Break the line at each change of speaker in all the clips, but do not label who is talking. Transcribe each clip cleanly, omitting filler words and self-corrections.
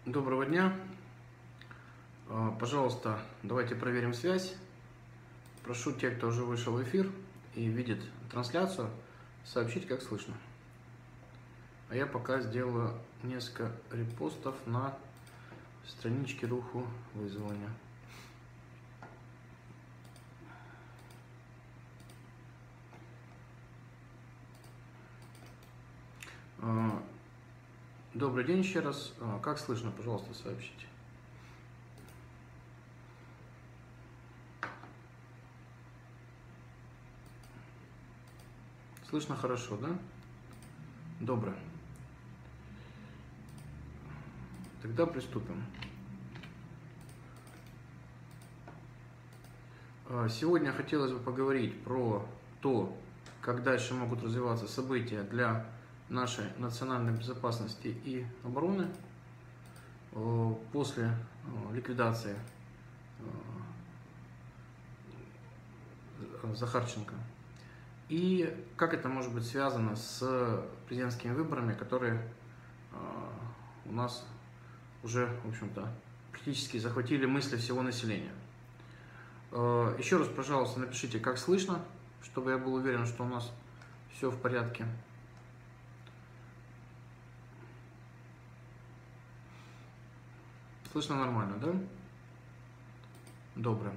Доброго дня. Пожалуйста, давайте проверим связь. Прошу тех, кто уже вышел в эфир и видит трансляцию, сообщить, как слышно. А я пока сделаю несколько репостов на страничке руху вызвания. Добрый день еще раз. Как слышно, пожалуйста, сообщите. Слышно хорошо, да? Добро. Тогда приступим. Сегодня хотелось бы поговорить про то, как дальше могут развиваться события для нашей национальной безопасности и обороны после ликвидации Захарченко. И как это может быть связано с президентскими выборами, которые у нас уже, в общем-то, практически захватили мысли всего населения. Еще раз, пожалуйста, напишите, как слышно, чтобы я был уверен, что у нас все в порядке. Слышно нормально, да? Добро.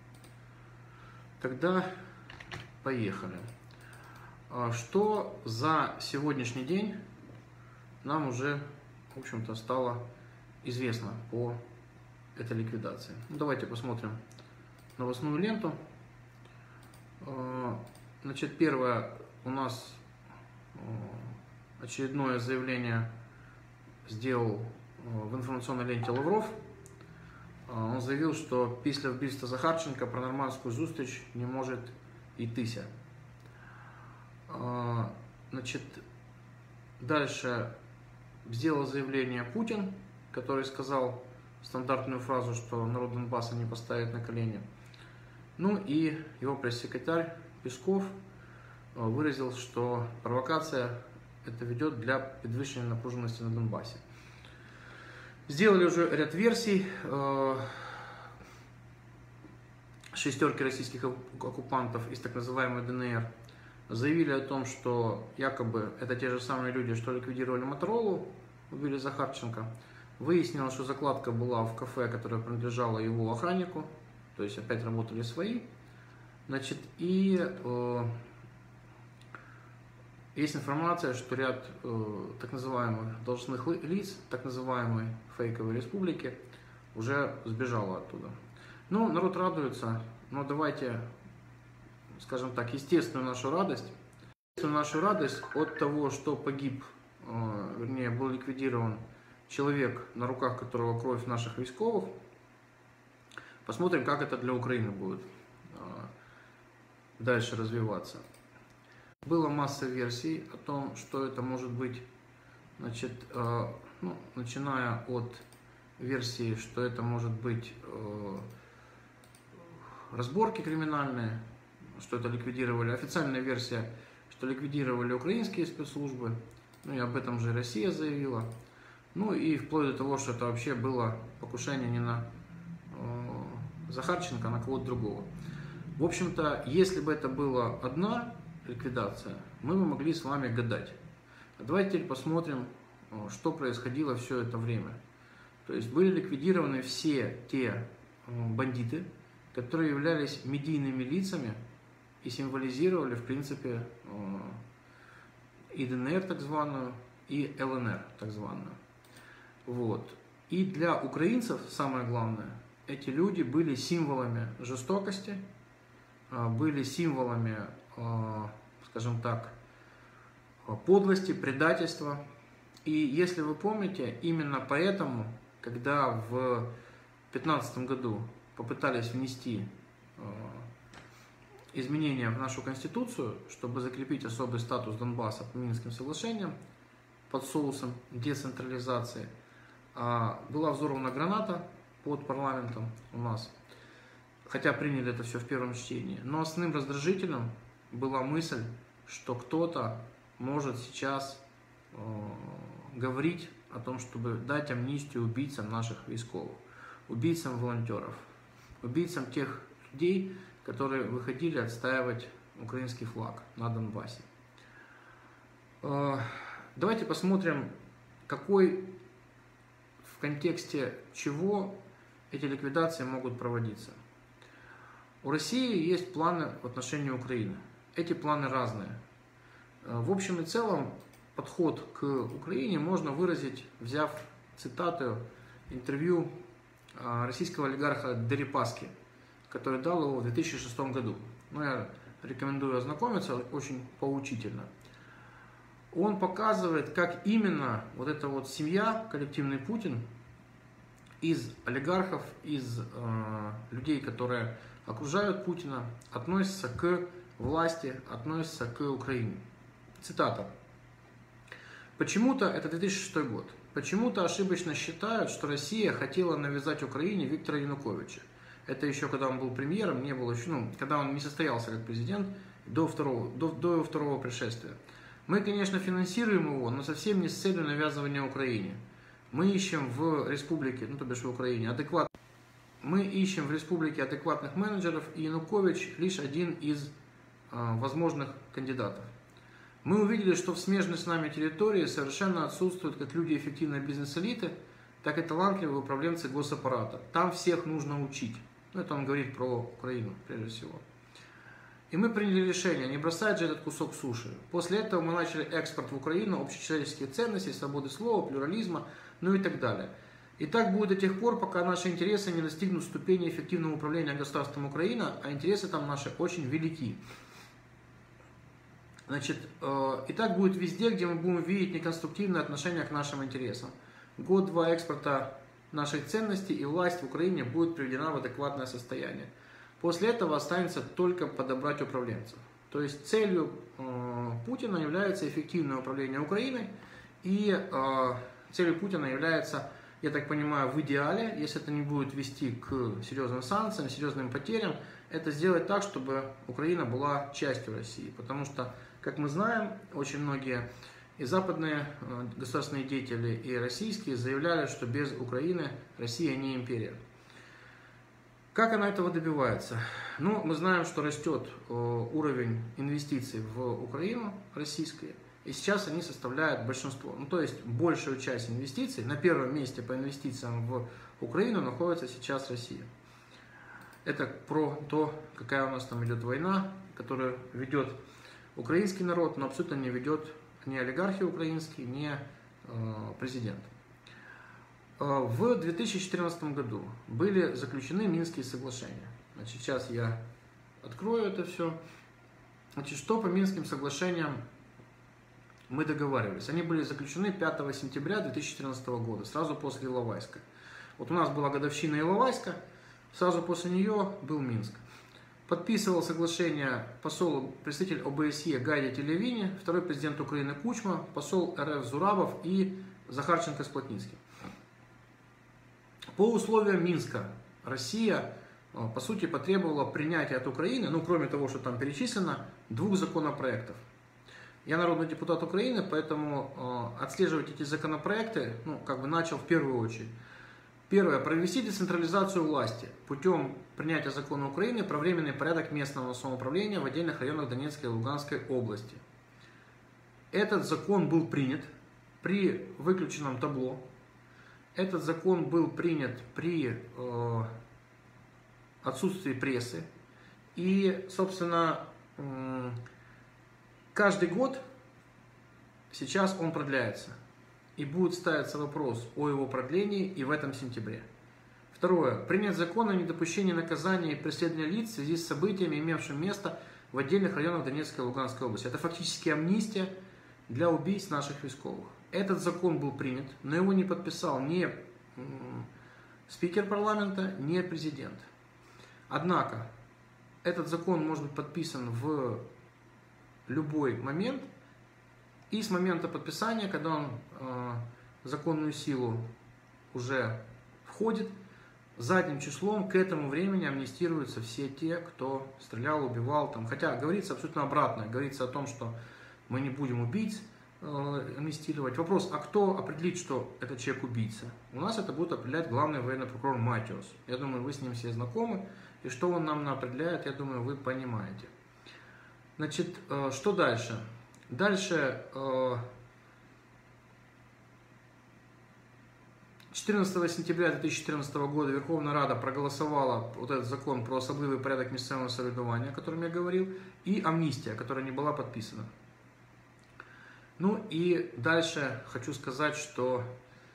Тогда поехали. Что за сегодняшний день нам уже, в общем-то, стало известно по этой ликвидации? Давайте посмотрим новостную ленту. Значит, первое, у нас очередное заявление сделал в информационной ленте Лавров. Он заявил, что після вбивства Захарченка про нормандскую зустріч не может йтися. Значит, дальше сделал заявление Путин, который сказал стандартную фразу, что народ Донбасса не поставит на колени. Ну и его пресс-секретарь Песков выразил, что провокация это ведет для подвищения напряженности на Донбассе. Сделали уже ряд версий. Шестерки российских оккупантов из так называемой ДНР заявили о том, что якобы это те же самые люди, что ликвидировали Моторолу, убили Захарченко. Выяснилось, что закладка была в кафе, которое принадлежало его охраннику, то есть опять работали свои. Значит, и есть информация, что ряд так называемых должностных лиц, так называемой фейковой республики, уже сбежало оттуда. Ну, народ радуется, но давайте, скажем так, естественную нашу радость от того, что погиб, вернее, был ликвидирован человек, на руках которого кровь наших войсковых. Посмотрим, как это для Украины будет дальше развиваться. Была масса версий о том, что это может быть, значит, ну, начиная от версии, что это может быть разборки криминальные, что это ликвидировали, официальная версия, что ликвидировали украинские спецслужбы, ну и об этом же Россия заявила, ну и вплоть до того, что это вообще было покушение не на Захарченко, а на кого-то другого. В общем-то, если бы это была одна ликвидация, мы бы могли с вами гадать. Давайте теперь посмотрим, что происходило все это время. То есть были ликвидированы все те бандиты, которые являлись медийными лицами и символизировали, в принципе, и ДНР так званую, и ЛНР так званую. Вот. И для украинцев, самое главное, эти люди были символами жестокости, были символами, скажем так, подлости, предательства. И если вы помните, именно поэтому, когда в 2015 году попытались внести изменения в нашу Конституцию, чтобы закрепить особый статус Донбасса по Минским соглашениям под соусом децентрализации, была взорвана граната под парламентом у нас, хотя приняли это все в первом чтении. Но основным раздражителем была мысль, что кто-то может сейчас говорить о том, чтобы дать амнистию убийцам наших войсковых, убийцам волонтеров, убийцам тех людей, которые выходили отстаивать украинский флаг на Донбассе. Давайте посмотрим, какой, в контексте чего эти ликвидации могут проводиться. У России есть планы в отношении Украины. Эти планы разные. В общем и целом, подход к Украине можно выразить, взяв цитату интервью российского олигарха Дерипаски, который дал его в 2006 году. Я рекомендую ознакомиться, очень поучительно. Он показывает, как именно вот эта вот семья, коллективный Путин, из олигархов, из людей, которые окружают Путина, относится к власти, относится к Украине. Цитата. Почему-то, это 2006 год, почему-то ошибочно считают, что Россия хотела навязать Украине Виктора Януковича. Это еще когда он был премьером, не было еще, когда он не состоялся как президент, до его второго пришествия. Мы, конечно, финансируем его, но совсем не с целью навязывания Украине. Мы ищем в республике, то бишь в Украине, адекватных менеджеров, и Янукович лишь один из возможных кандидатов. Мы увидели, что в смежной с нами территории совершенно отсутствуют как люди эффективной бизнес-элиты, так и талантливые управленцы госаппарата. Там всех нужно учить. Это он говорит про Украину, прежде всего. И мы приняли решение не бросать же этот кусок суши. После этого мы начали экспорт в Украину общечеловеческих ценностей, свободы слова, плюрализма, и так далее. И так будет до тех пор, пока наши интересы не достигнут ступени эффективного управления государством Украина, а интересы там наши очень велики. И так будет везде, где мы будем видеть неконструктивное отношение к нашим интересам. Год-два экспорта наших ценностей и власть в Украине будет приведена в адекватное состояние. После этого останется только подобрать управленцев. То есть целью Путина является эффективное управление Украиной, и целью Путина является, я так понимаю, в идеале, если это не будет вести к серьезным санкциям, серьезным потерям, это сделать так, чтобы Украина была частью России. Потому что, как мы знаем, очень многие и западные государственные деятели, и российские заявляли, что без Украины Россия не империя. Как она этого добивается? Мы знаем, что растет уровень инвестиций в Украину российские, и сейчас они составляют большинство. То есть большую часть инвестиций, на первом месте по инвестициям в Украину находится сейчас Россия. Это про то, какая у нас там идет война, которую ведет украинский народ, но абсолютно не ведет ни олигархи украинские, ни президент. В 2014 году были заключены Минские соглашения. Сейчас я открою это все. Что по Минским соглашениям мы договаривались? Они были заключены 5 сентября 2014 года, сразу после Иловайска. У нас была годовщина Иловайска, сразу после нее был Минск. Подписывал соглашение представитель ОБСЕ Гайди Телевини, второй президент Украины Кучма, посол РФ Зурабов и Захарченко с Плотницким. По условиям Минска Россия, по сути, потребовала принятия от Украины, кроме того, что там перечислено, 2 законопроектов. Я народный депутат Украины, поэтому отслеживать эти законопроекты, начал в первую очередь. Первое. Провести децентрализацию власти путем принятия закона Украины про временный порядок местного самоуправления в отдельных районах Донецкой и Луганской области. Этот закон был принят при выключенном табло. Этот закон был принят при отсутствии прессы. И, собственно, каждый год сейчас он продляется. И будет ставиться вопрос о его продлении и в этом сентябре. Второе. Принять закон о недопущении наказания и преследования лиц в связи с событиями, имевшими место в отдельных районах Донецкой и Луганской области. Это фактически амнистия для убийц наших войсковых. Этот закон был принят, но его не подписал ни спикер парламента, ни президент. Однако, этот закон может быть подписан в любой момент, и с момента подписания, когда он в законную силу уже входит, задним числом к этому времени амнистируются все те, кто стрелял, убивал. Хотя говорится абсолютно обратное. Говорится о том, что мы не будем убийц амнистировать. Вопрос, а кто определит, что этот человек убийца? У нас это будет определять главный военный прокурор Матиос. Я думаю, вы с ним все знакомы. И что он нам определяет, я думаю, вы понимаете. Значит, что дальше? Дальше 14 сентября 2014 года Верховная Рада проголосовала вот этот закон про особливый порядок місцевого самоврядування, о котором я говорил, и амнистия, которая не была подписана. Ну и дальше хочу сказать, что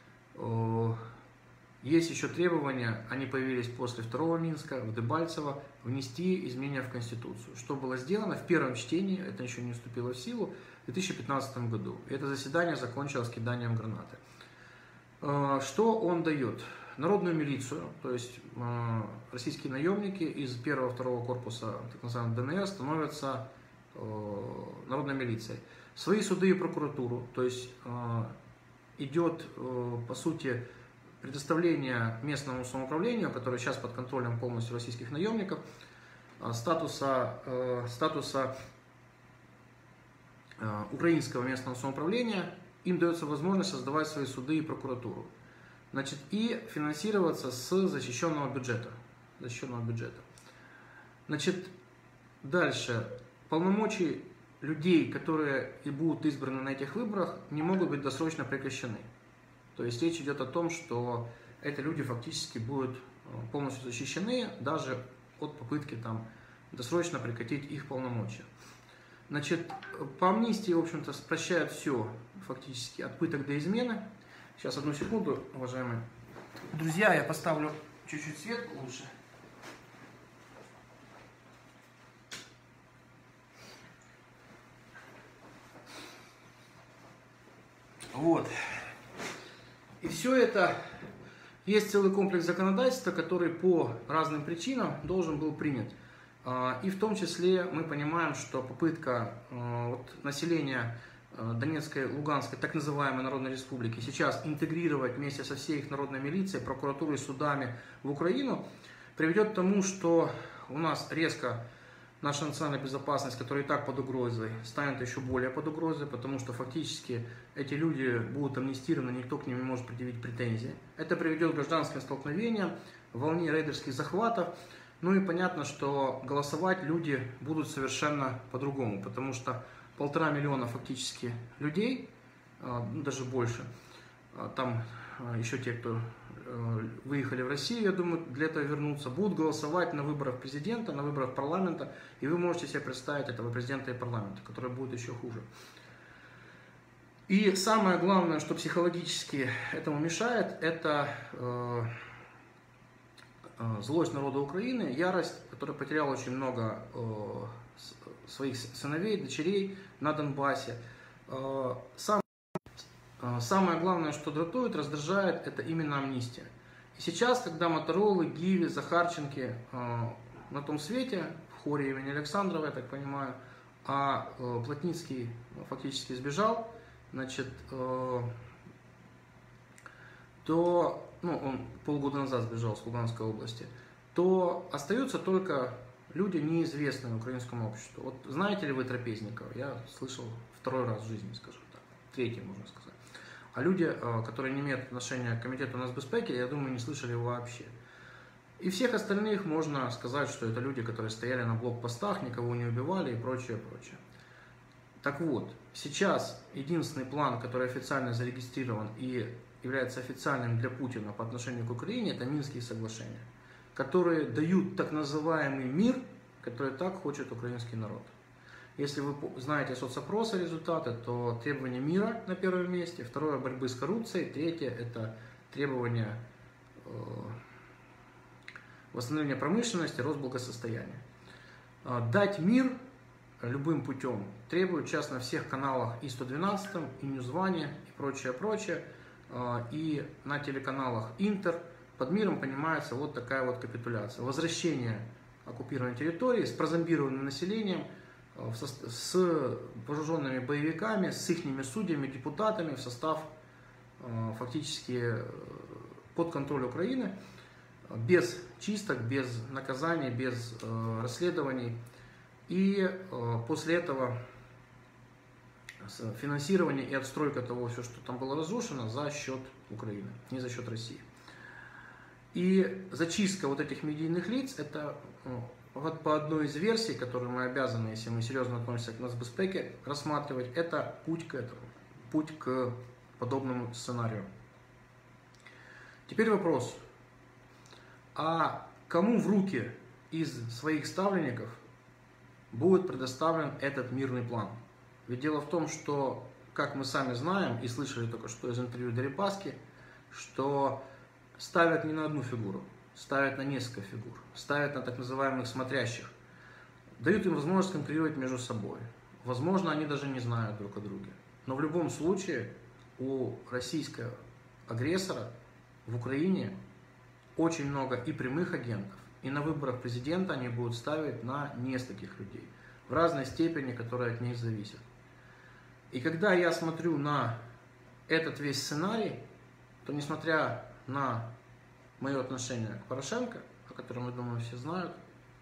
есть еще требования, они появились после второго Минска, в Дебальцево, внести изменения в Конституцию. Что было сделано в первом чтении, это еще не вступило в силу, в 2015 году. И это заседание закончилось киданием гранаты. Что он дает? Народную милицию, то есть российские наемники из 1-2 корпуса так называемого ДНР становятся народной милицией. Свои суды и прокуратуру, то есть идет, по сути, предоставление местному самоуправлению, которое сейчас под контролем полностью российских наемников, статуса украинского местного самоуправления, им дается возможность создавать свои суды и прокуратуру. Значит, и финансироваться с защищенного бюджета. Значит, дальше. Полномочия людей, которые и будут избраны на этих выборах, не могут быть досрочно прекращены. То есть речь идет о том, что эти люди фактически будут полностью защищены даже от попытки там досрочно прекратить их полномочия. Значит, по амнистии, в общем-то, прощают все фактически от пыток до измены. Сейчас, одну секунду, уважаемые друзья, я поставлю чуть-чуть свет лучше. Вот. И все это, есть целый комплекс законодательства, который по разным причинам должен был принят. И в том числе мы понимаем, что попытка населения Донецкой, Луганской, так называемой Народной Республики, сейчас интегрировать вместе со всей их народной милицией, прокуратурой, судами в Украину, приведет к тому, что у нас резко наша национальная безопасность, которая и так под угрозой, станет еще более под угрозой, потому что фактически эти люди будут амнистированы, никто к ним не может предъявить претензии. Это приведет к гражданским столкновениям, волне рейдерских захватов. Ну и понятно, что голосовать люди будут совершенно по-другому, потому что 1,5 миллиона фактически людей, даже больше, там еще те, кто выехали в Россию, я думаю, для этого вернутся, будут голосовать на выборах президента, на выборах парламента, и вы можете себе представить этого президента и парламента, который будет еще хуже. И самое главное, что психологически этому мешает, это злость народа Украины, ярость, которая потеряла очень много своих сыновей, дочерей на Донбассе. Самое главное, что дратует, раздражает, это именно амнистия. И сейчас, когда Моторолы, Гиви, Захарченки на том свете, в хоре имени Александрова, я так понимаю, а Плотницкий фактически сбежал, значит, то, он полгода назад сбежал с Луганской области, то остаются только люди, неизвестные украинскому обществу. Вот знаете ли вы Трапезникова? Я слышал 2-й раз в жизни, скажем так, 3-й, можно сказать. А люди, которые не имеют отношения к комитету нацбезпеки, я думаю, не слышали вообще. И всех остальных можно сказать, что это люди, которые стояли на блокпостах, никого не убивали и прочее, прочее. Так вот, сейчас единственный план, который официально зарегистрирован и является официальным для Путина по отношению к Украине, это Минские соглашения, которые дают так называемый мир, который так хочет украинский народ. Если вы знаете соцопросы, результаты, то требование мира на первом месте, второе – борьбы с коррупцией, третье – это требование восстановления промышленности, рост благосостояния. Дать мир любым путем требует сейчас на всех каналах и 112, и Ньюзване, и прочее, прочее, и на телеканалах Интер. Под миром понимается вот такая вот капитуляция. Возвращение оккупированной территории с прозомбированным населением, с вооруженными боевиками, с их судьями, депутатами в состав фактически под контроль Украины, без чисток, без наказаний, без расследований. И после этого финансирование и отстройка того, все, что там было разрушено, за счет Украины, не за счет России. И зачистка вот этих медийных лиц, это вот по одной из версий, которую мы обязаны, если мы серьезно относимся к нацбезпеке, рассматривать, это путь к этому, путь к подобному сценарию. Теперь вопрос, а кому в руки из своих ставленников будет предоставлен этот мирный план? Ведь дело в том, что, как мы сами знаем и слышали только что из интервью Дерипаски, что ставят не на одну фигуру, ставят на несколько фигур, ставят на так называемых смотрящих, дают им возможность конкурировать между собой. Возможно, они даже не знают друг о друге. Но в любом случае у российского агрессора в Украине очень много и прямых агентов, и на выборах президента они будут ставить на нескольких людей, в разной степени, которые от них зависят. И когда я смотрю на этот весь сценарий, то несмотря на мое отношение к Порошенко, о котором, я думаю, все знают,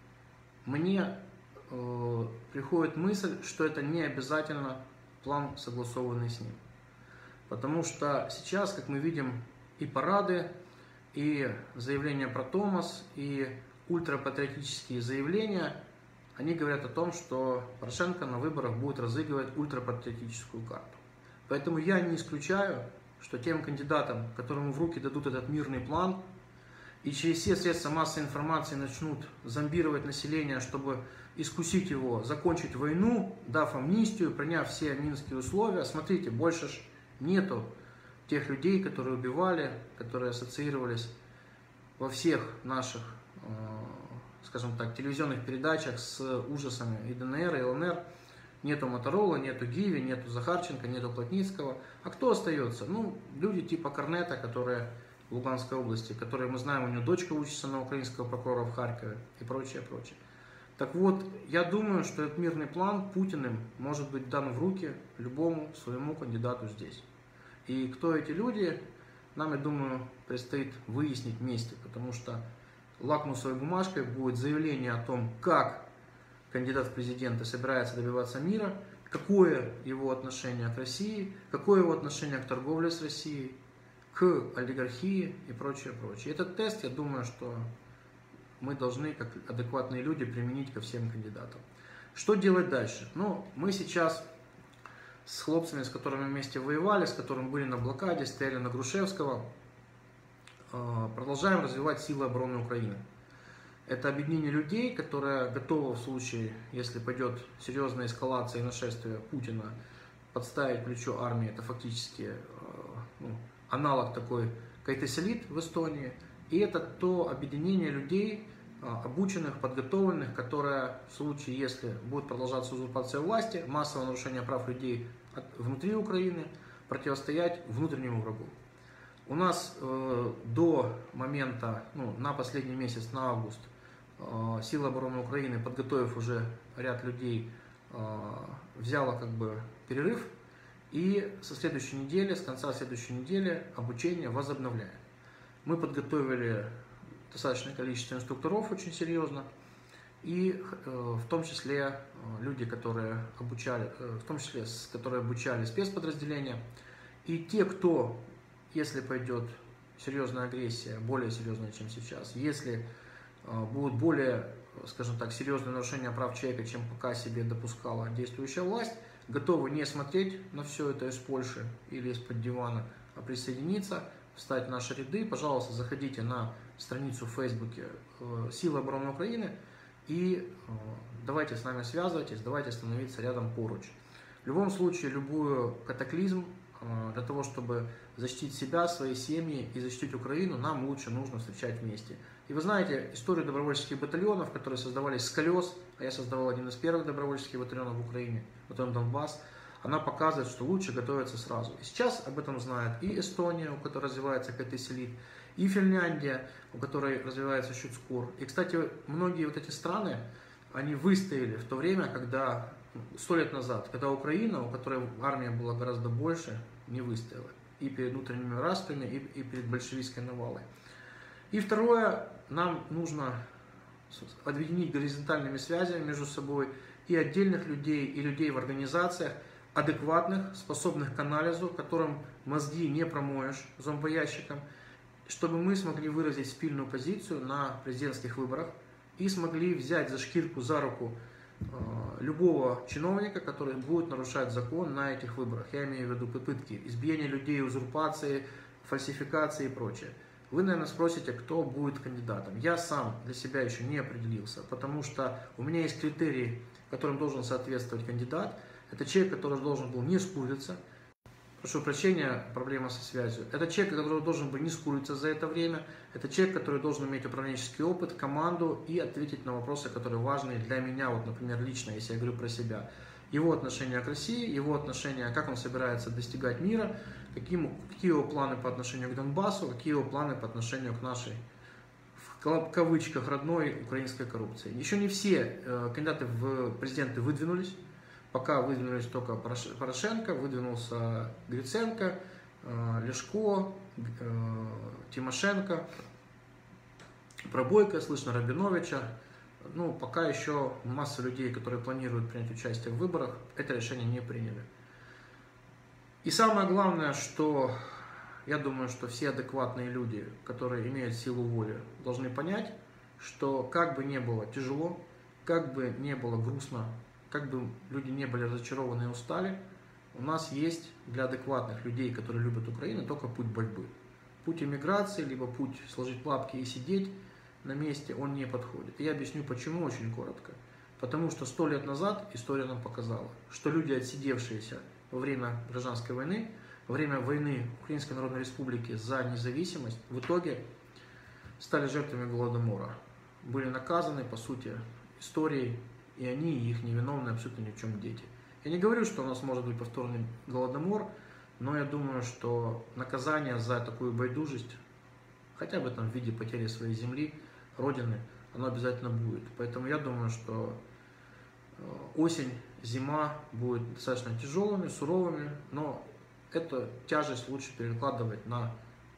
мне приходит мысль, что это не обязательно план, согласованный с ним. Потому что сейчас, как мы видим, и парады, и заявления про Томос, и ультрапатриотические заявления, они говорят о том, что Порошенко на выборах будет разыгрывать ультрапатриотическую карту. Поэтому я не исключаю, что тем кандидатам, которым в руки дадут этот мирный план, и через все средства массовой информации начнут зомбировать население, чтобы искусить его, закончить войну, дав амнистию, приняв все минские условия. Смотрите, больше ж нету тех людей, которые убивали, которые ассоциировались во всех наших, скажем так, телевизионных передачах с ужасами и ДНР, и ЛНР. Нету Моторола, нету Гиви, нету Захарченко, нету Плотницкого. А кто остается? Ну, люди типа Корнета, которые в Луганской области, которые, мы знаем, у него дочка учится на украинского прокурора в Харькове и прочее, прочее. Так вот, я думаю, что этот мирный план Путиным может быть дан в руки любому своему кандидату здесь. И кто эти люди, нам, я думаю, предстоит выяснить вместе, потому что лакмусовой бумажкой будет заявление о том, как кандидат в президенты собирается добиваться мира, какое его отношение к России, какое его отношение к торговле с Россией, к олигархии и прочее, прочее. Этот тест, я думаю, что мы должны, как адекватные люди, применить ко всем кандидатам. Что делать дальше? Ну, мы сейчас с хлопцами, с которыми вместе воевали, с которыми были на блокаде, стояли на Грушевского, продолжаем развивать силы обороны Украины. Это объединение людей, которое готово в случае, если пойдет серьезная эскалация и нашествие Путина, подставить плечо армии. Это фактически аналог такой Кайтеселит в Эстонии. И это то объединение людей, обученных, подготовленных, которое в случае, если будет продолжаться узурпация власти, массовое нарушение прав людей внутри Украины, противостоять внутреннему врагу. У нас до момента, на последний месяц, на август, Силы обороны Украины, подготовив уже ряд людей, взяла как бы перерыв, и со следующей недели, с конца следующей недели обучение возобновляет. Мы подготовили достаточное количество инструкторов очень серьезно, и в том числе люди, которые обучали, которые обучали спецподразделения, и те, кто, если пойдет серьезная агрессия, более серьезная, чем сейчас, если будут более, скажем так, серьезные нарушения прав человека, чем пока себе допускала действующая власть, готовы не смотреть на все это из Польши или из-под дивана, а присоединиться, встать в наши ряды. Пожалуйста, заходите на страницу в Фейсбуке Силы обороны Украины и давайте с нами связывайтесь, давайте становиться рядом поруч. В любом случае, любой катаклизм, для того, чтобы защитить себя, свои семьи и защитить Украину, нам лучше нужно встречать вместе. И вы знаете, историю добровольческих батальонов, которые создавались с колес, а я создавал один из первых добровольческих батальонов в Украине, батальон Донбасс, она показывает, что лучше готовиться сразу. И сейчас об этом знает и Эстония, у которой развивается Кайтеселит, и Финляндия, у которой развивается Шуцкур. И, кстати, многие вот эти страны, они выстояли в то время, когда 100 лет назад, когда Украина, у которой армия была гораздо больше, не выстояла. И перед внутренними распрями, и перед большевистской навалой. И второе, нам нужно объединить горизонтальными связями между собой и отдельных людей, и людей в организациях, адекватных, способных к анализу, которым мозги не промоешь зомбоящиком, чтобы мы смогли выразить спильную позицию на президентских выборах и смогли взять за шкирку, за руку любого чиновника, который будет нарушать закон на этих выборах. Я имею в виду попытки избиения людей, узурпации, фальсификации и прочее. Вы, наверное, спросите, кто будет кандидатом. Я сам для себя еще не определился, потому что у меня есть критерии, которым должен соответствовать кандидат. Это человек, который должен был не скуриться. Прошу прощения, проблема со связью. Это человек, который должен был не скуриться за это время. Это человек, который должен иметь управленческий опыт, команду и ответить на вопросы, которые важны для меня, вот, например, лично, если я говорю про себя. Его отношение к России, его отношение, как он собирается достигать мира, какие его планы по отношению к Донбассу, какие его планы по отношению к нашей, в кавычках, родной украинской коррупции. Еще не все кандидаты в президенты выдвинулись. Пока выдвинулись только Порошенко, выдвинулся Гриценко, Ляшко, Тимошенко, про Бойко, слышно Рабиновича. Ну, пока еще масса людей, которые планируют принять участие в выборах, это решение не приняли. И самое главное, что я думаю, что все адекватные люди, которые имеют силу воли, должны понять, что как бы ни было тяжело, как бы ни было грустно, как бы люди не были разочарованы и устали, у нас есть для адекватных людей, которые любят Украину, только путь борьбы. Путь эмиграции, либо путь сложить лапки и сидеть на месте, он не подходит. И я объясню почему очень коротко. Потому что 100 лет назад история нам показала, что люди, отсидевшиеся во время гражданской войны, во время войны Украинской Народной Республики за независимость, в итоге стали жертвами Голодомора. Были наказаны, по сути, историей, и они, и их невиновные абсолютно ни в чем дети. Я не говорю, что у нас может быть повторный Голодомор, но я думаю, что наказание за такую байдужесть, хотя бы там в виде потери своей земли, родины, оно обязательно будет. Поэтому я думаю, что осень, зима будут достаточно тяжелыми, суровыми, но эту тяжесть лучше перекладывать на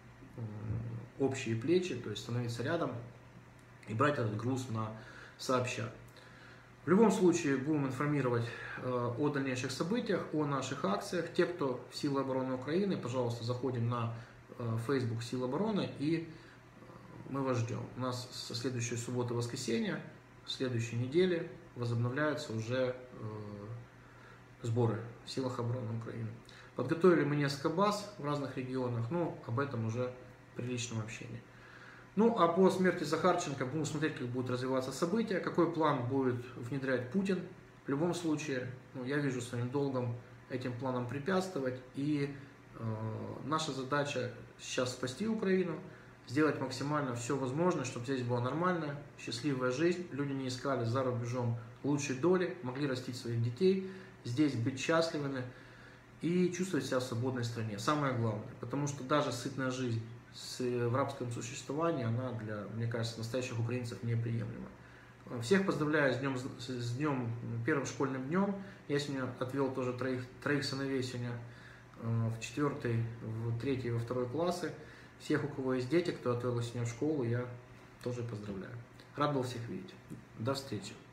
общие плечи, то есть становиться рядом и брать этот груз сообща. В любом случае будем информировать о дальнейших событиях, о наших акциях. Те, кто в Силы обороны Украины, пожалуйста, заходим на Facebook Силы обороны и мы вас ждем. У нас со следующей субботы и воскресенья, следующей недели возобновляются уже сборы в Силах обороны Украины. Подготовили мы несколько баз в разных регионах, но об этом уже при личном общении. Ну, а по смерти Захарченко будем смотреть, как будут развиваться события, какой план будет внедрять Путин. В любом случае, я вижу своим долгом этим планам препятствовать. И наша задача сейчас спасти Украину, сделать максимально все возможное, чтобы здесь была нормальная, счастливая жизнь. Люди не искали за рубежом лучшей доли, могли растить своих детей, здесь быть счастливыми и чувствовать себя в свободной стране. Самое главное, потому что даже сытная жизнь в рабском существовании, она для, мне кажется, настоящих украинцев неприемлема. Всех поздравляю с днем, первым школьным днем. Я сегодня отвел тоже троих сыновей сегодня в 4, в 3 и во 2 классы. Всех, у кого есть дети, кто отвел их сегодня в школу, я тоже поздравляю. Рад был всех видеть. До встречи.